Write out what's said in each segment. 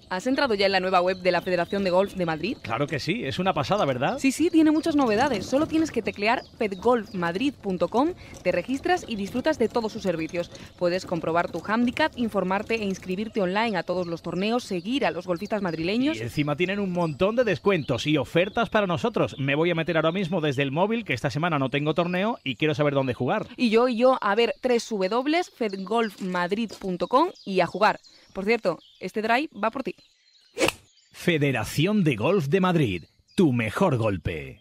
¿Has entrado ya en la nueva web de la Federación de Golf de Madrid? Claro que sí, es una pasada, ¿verdad? Sí, tiene muchas novedades. Solo tienes que teclear fedgolfmadrid.com, te registras y disfrutas de todos sus servicios. Puedes comprobar tu handicap, informarte e inscribirte online a todos los torneos, seguir a los golfistas madrileños. Y encima tienen un montón de descuentos y ofertas para nosotros. Me voy a meter ahora mismo desde el móvil, que esta semana no tengo torneo y quiero saber dónde jugar. Y yo, a ver, www.fedgolfmadrid.com y a jugar. Por cierto, este drive va por ti. Federación de Golf de Madrid, tu mejor golpe.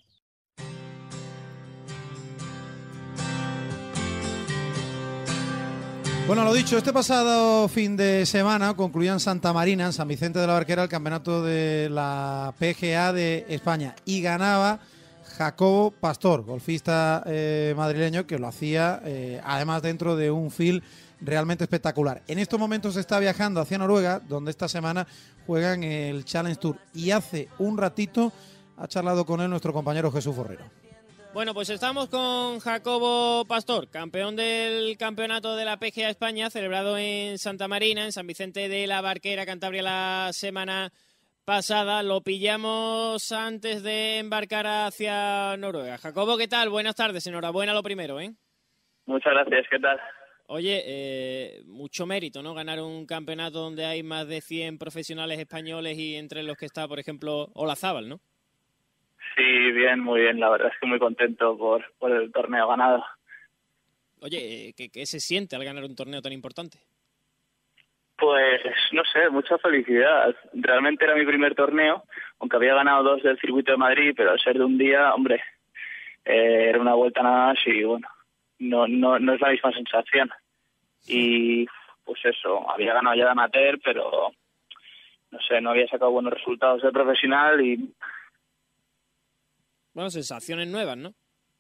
Bueno, lo dicho, este pasado fin de semana concluía en Santa Marina, en San Vicente de la Barquera, el campeonato de la PGA de España y ganaba Jacobo Pastor, golfista madrileño, que lo hacía además dentro de un field realmente espectacular. En estos momentos está viajando hacia Noruega, donde esta semana juegan el Challenge Tour, y hace un ratito ha charlado con él nuestro compañero Jesús Forrero. Bueno, pues estamos con Jacobo Pastor, campeón del campeonato de la PGA España, celebrado en Santa Marina, en San Vicente de la Barquera, Cantabria, la semana pasada. Lo pillamos antes de embarcar hacia Noruega. Jacobo, ¿qué tal? Buenas tardes, enhorabuena lo primero, ¿eh? Muchas gracias, ¿qué tal? Oye, mucho mérito, ¿no? Ganar un campeonato donde hay más de 100 profesionales españoles y entre los que está, por ejemplo, Olazábal, ¿no? Sí, bien, muy bien. La verdad es que muy contento por el torneo ganado. Oye, ¿qué se siente al ganar un torneo tan importante? Pues, no sé, mucha felicidad. Realmente era mi primer torneo, aunque había ganado 2 del circuito de Madrid, pero al ser de un día, hombre, era una vuelta nada más y bueno, no es la misma sensación. Y pues eso, había ganado ya de amateur, pero no sé, no había sacado buenos resultados de profesional y... Bueno, sensaciones nuevas, ¿no?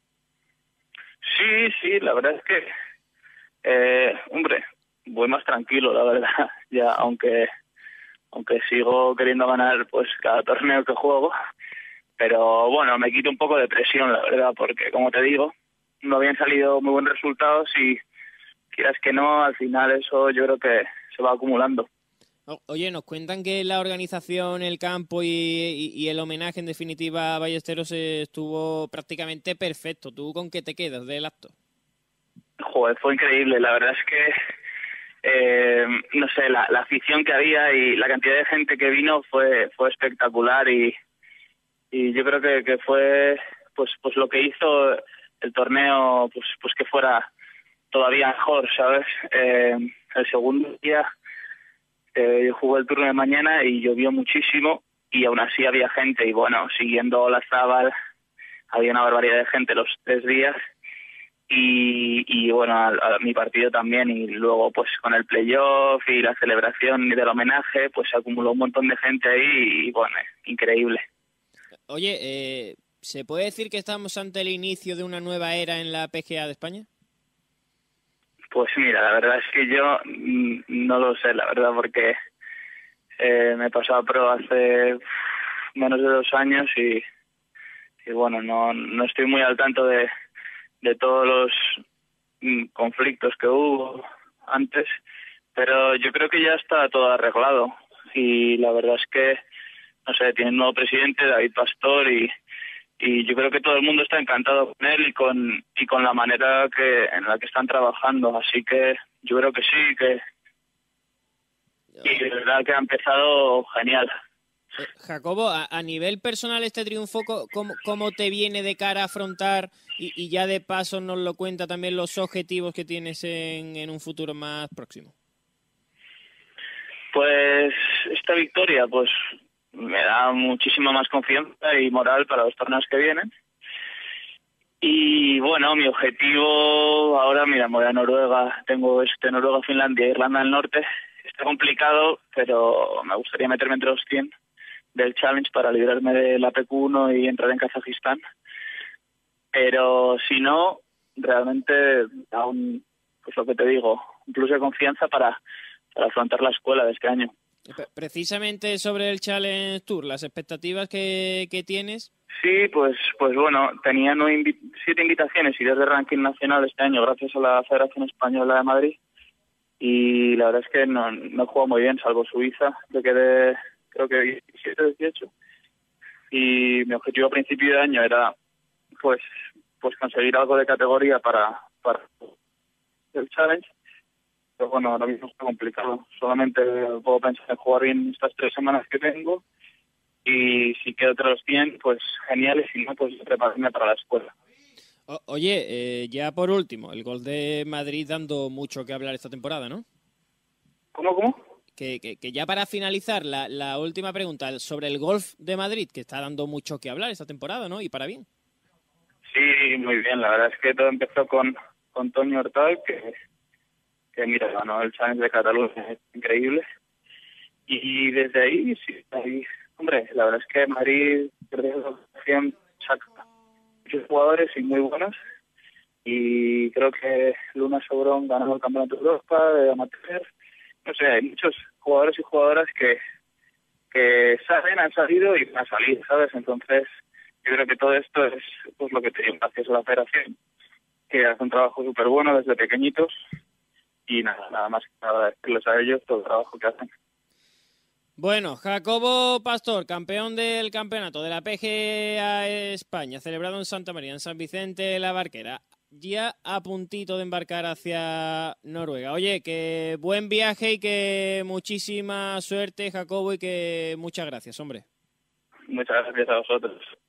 Sí, la verdad es que, hombre, voy más tranquilo, la verdad, ya, aunque sigo queriendo ganar pues cada torneo que juego, pero bueno, me quito un poco de presión, la verdad, porque como te digo, no habían salido muy buenos resultados y quieras que no, al final eso yo creo que se va acumulando. Oye, nos cuentan que la organización, el campo y el homenaje en definitiva a Ballesteros estuvo prácticamente perfecto. ¿Tú con qué te quedas del acto? Joder, fue increíble, la verdad es que no sé, la afición que había y la cantidad de gente que vino fue espectacular y yo creo que fue pues lo que hizo el torneo pues que fuera todavía mejor, ¿sabes? El segundo día yo jugué el turno de mañana y llovió muchísimo y aún así había gente y bueno, siguiendo Olazábal había una barbaridad de gente los 3 días y bueno, a mi partido también y luego pues con el playoff y la celebración y del homenaje pues se acumuló un montón de gente ahí y bueno, increíble. Oye, ¿se puede decir que estamos ante el inicio de una nueva era en la PGA de España? Pues mira, la verdad es que yo no lo sé, la verdad, porque me he pasado a pro hace menos de 2 años y bueno, no estoy muy al tanto de todos los conflictos que hubo antes, pero yo creo que ya está todo arreglado y la verdad es que, no sé, tiene un nuevo presidente, David Pastor, y yo creo que todo el mundo está encantado con él y con la manera en la que están trabajando, así que yo creo que sí, y de verdad que ha empezado genial. Jacobo, a nivel personal este triunfo, ¿cómo te viene de cara a afrontar y ya de paso nos lo cuenta también los objetivos que tienes en un futuro más próximo? Pues esta victoria pues me da muchísima más confianza y moral para los torneos que vienen. Y bueno, mi objetivo ahora, mira, me voy a Noruega, tengo Noruega, Finlandia, Irlanda del Norte. Está complicado, pero me gustaría meterme entre los 100 del Challenge para librarme de la PQ1 y entrar en Kazajistán. Pero si no, realmente da pues lo que te digo, un plus de confianza para afrontar la escuela de este año. Precisamente sobre el Challenge Tour, las expectativas que tienes. Sí, pues bueno, tenía 7 invitaciones y 2 de ranking nacional este año gracias a la Federación Española de Madrid y la verdad es que no he jugado muy bien, salvo Suiza, que quedé creo que 17, 18. Y mi objetivo a principio de año era pues conseguir algo de categoría para el Challenge. Pero bueno, ahora mismo está complicado. Solamente puedo pensar en jugar bien estas 3 semanas que tengo. Y si quedo entre los 100, pues genial. Y si no, pues prepararme para la escuela. Oye, ya por último, el gol de Madrid dando mucho que hablar esta temporada, ¿no? ¿Cómo? Que ya para finalizar, la última pregunta sobre el golf de Madrid, que está dando mucho que hablar esta temporada, ¿no? Y para bien. Sí, muy bien. La verdad es que todo empezó con Toño Hortal, que mira, ganó el Challenge de Cataluña, es increíble. Y desde ahí, sí, hombre, la verdad es que Madrid saca muchos jugadores y muy buenos. Y creo que Luna Sobrón ganó el Campeonato de Europa de amateur. No sé, hay muchos jugadores y jugadoras que han salido y van a salir, ¿sabes? Entonces, yo creo que todo esto es pues lo que tenemos gracias a la federación, que hace un trabajo súper bueno desde pequeñitos. Y nada más que agradecerles a ellos todo el trabajo que hacen. Bueno, Jacobo Pastor, campeón del campeonato de la PGA España, celebrado en Santa María, en San Vicente de la Barquera, ya a puntito de embarcar hacia Noruega. Oye, que buen viaje y que muchísima suerte, Jacobo, y que muchas gracias, hombre. Muchas gracias a vosotros.